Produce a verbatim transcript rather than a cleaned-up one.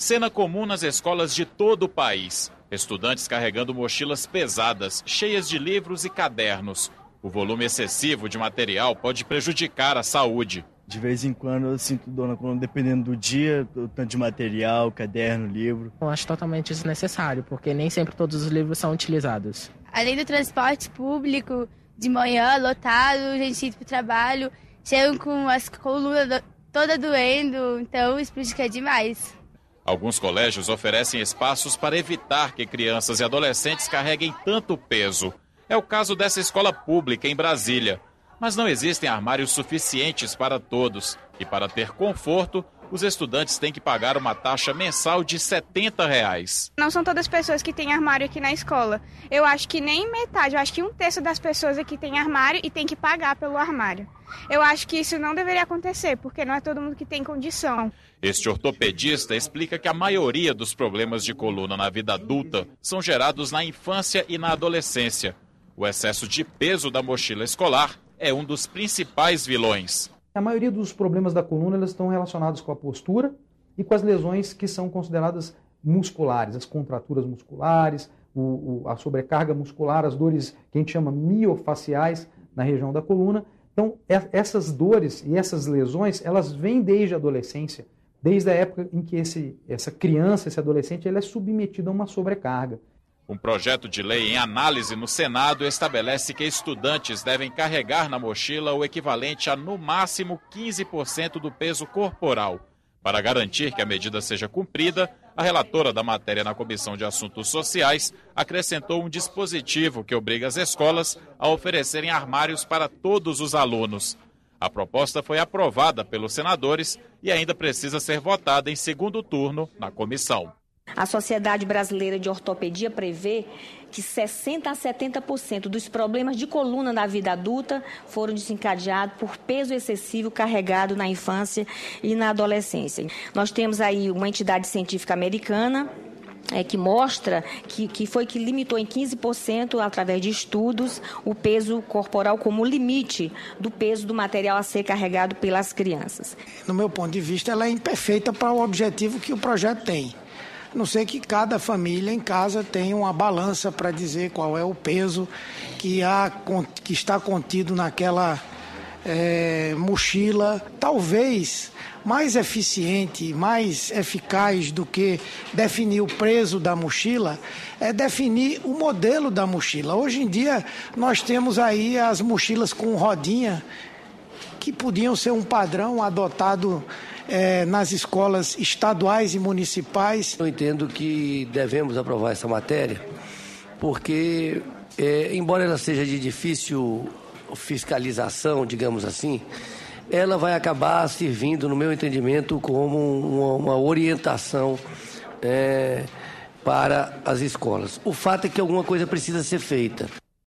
Cena comum nas escolas de todo o país. Estudantes carregando mochilas pesadas, cheias de livros e cadernos. O volume excessivo de material pode prejudicar a saúde. De vez em quando eu sinto dor na coluna, dependendo do dia, o tanto de material, caderno, livro. Eu acho totalmente desnecessário, porque nem sempre todos os livros são utilizados. Além do transporte público, de manhã, lotado, gente indo para o trabalho, chegam com as colunas toda doendo, então isso prejudica demais. Alguns colégios oferecem espaços para evitar que crianças e adolescentes carreguem tanto peso. É o caso dessa escola pública em Brasília. Mas não existem armários suficientes para todos. E para ter conforto, os estudantes têm que pagar uma taxa mensal de setenta reais. Não são todas as pessoas que têm armário aqui na escola. Eu acho que nem metade, eu acho que um terço das pessoas aqui tem armário e tem que pagar pelo armário. Eu acho que isso não deveria acontecer, porque não é todo mundo que tem condição. Este ortopedista explica que a maioria dos problemas de coluna na vida adulta são gerados na infância e na adolescência. O excesso de peso da mochila escolar é um dos principais vilões. A maioria dos problemas da coluna elas estão relacionados com a postura e com as lesões que são consideradas musculares, as contraturas musculares, o, o, a sobrecarga muscular, as dores que a gente chama miofaciais na região da coluna. Então, essas dores e essas lesões, elas vêm desde a adolescência, desde a época em que esse, essa criança, esse adolescente, ele é submetido a uma sobrecarga. Um projeto de lei em análise no Senado estabelece que estudantes devem carregar na mochila o equivalente a, no máximo, quinze por cento do peso corporal. Para garantir que a medida seja cumprida, a relatora da matéria na Comissão de Assuntos Sociais acrescentou um dispositivo que obriga as escolas a oferecerem armários para todos os alunos. A proposta foi aprovada pelos senadores e ainda precisa ser votada em segundo turno na comissão. A Sociedade Brasileira de Ortopedia prevê que sessenta a setenta por cento dos problemas de coluna da vida adulta foram desencadeados por peso excessivo carregado na infância e na adolescência. Nós temos aí uma entidade científica americana é, que mostra que, que foi que limitou em quinze por cento, através de estudos, o peso corporal como limite do peso do material a ser carregado pelas crianças. No meu ponto de vista, ela é imperfeita para o objetivo que o projeto tem. A não ser que cada família em casa tenha uma balança para dizer qual é o peso que, há, que está contido naquela é, mochila. Talvez mais eficiente, mais eficaz do que definir o peso da mochila é definir o modelo da mochila. Hoje em dia nós temos aí as mochilas com rodinha que podiam ser um padrão adotado É, nas escolas estaduais e municipais. Eu entendo que devemos aprovar essa matéria porque, é, embora ela seja de difícil fiscalização, digamos assim, ela vai acabar servindo, no meu entendimento, como uma, uma orientação é, para as escolas. O fato é que alguma coisa precisa ser feita.